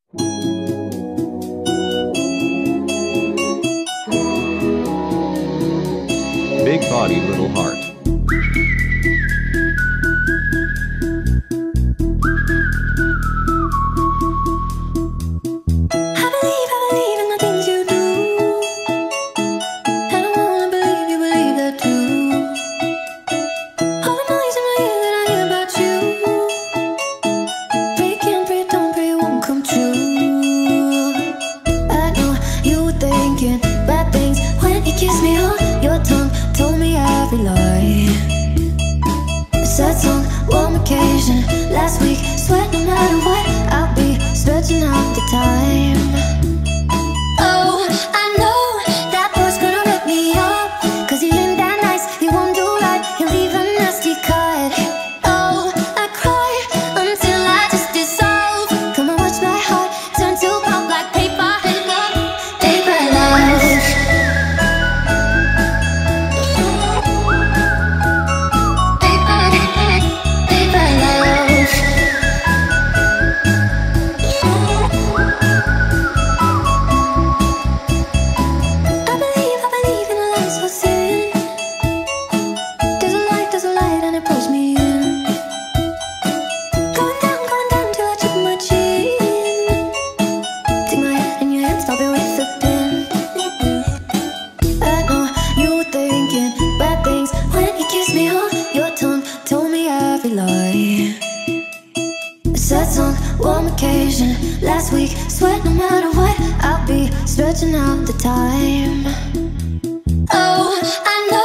Big body, little heart. I believe in the things you do. I don't wanna believe you believe that too. All the noise in my ear that I hear about you. Pray, can't pray, don't pray, it won't come true. I know you were thinking bad things when you kissed me on your tongue. Told me every lie. A sad song, warm occasion. Last week, sweat no matter what. I'll be stretching out the time. Oh, I know that boy's gonna rip me up, 'cause he ain't that nice, he won't do right, he'll leave a nasty cut. Oh, I cry until I just dissolve. Come and watch my heart turn to pulp like paper. Paper love. Sad song, warm occasion. Last week, sweat no matter what. I'll be stretching out the time. Oh, I know